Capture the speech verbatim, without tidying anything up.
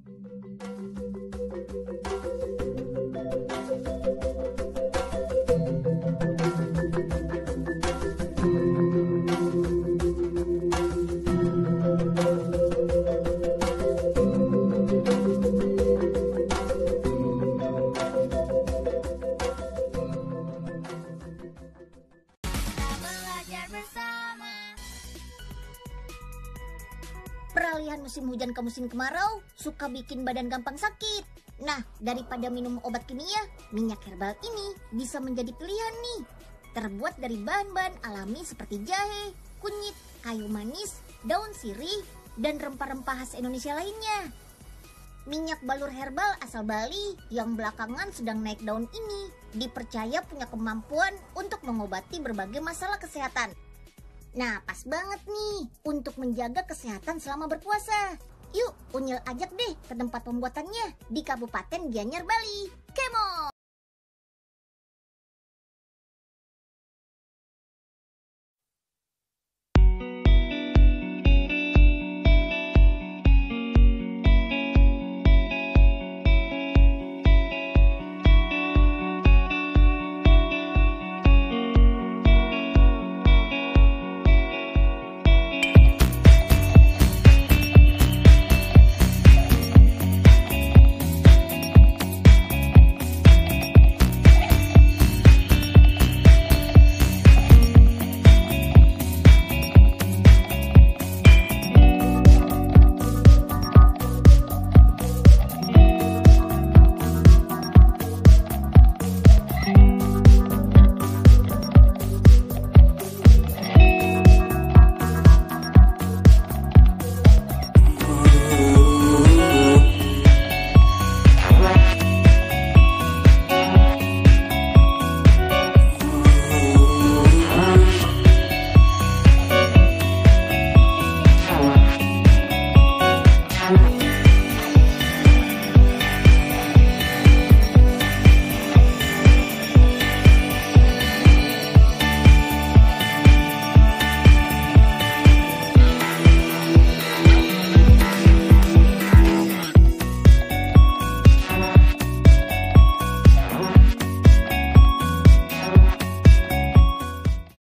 Peralihan musim hujan ke musim kemarau suka bikin badan gampang sakit. Nah, daripada minum obat kimia, minyak herbal ini bisa menjadi pilihan nih. Terbuat dari bahan-bahan alami seperti jahe, kunyit, kayu manis, daun sirih, dan rempah-rempah khas Indonesia lainnya. Minyak balur herbal asal Bali yang belakangan sedang naik daun ini dipercaya punya kemampuan untuk mengobati berbagai masalah kesehatan. Nah, pas banget nih untuk menjaga kesehatan selama berpuasa. Yuk, Unyil ajak deh ke tempat pembuatannya di Kabupaten Gianyar, Bali. Kemo!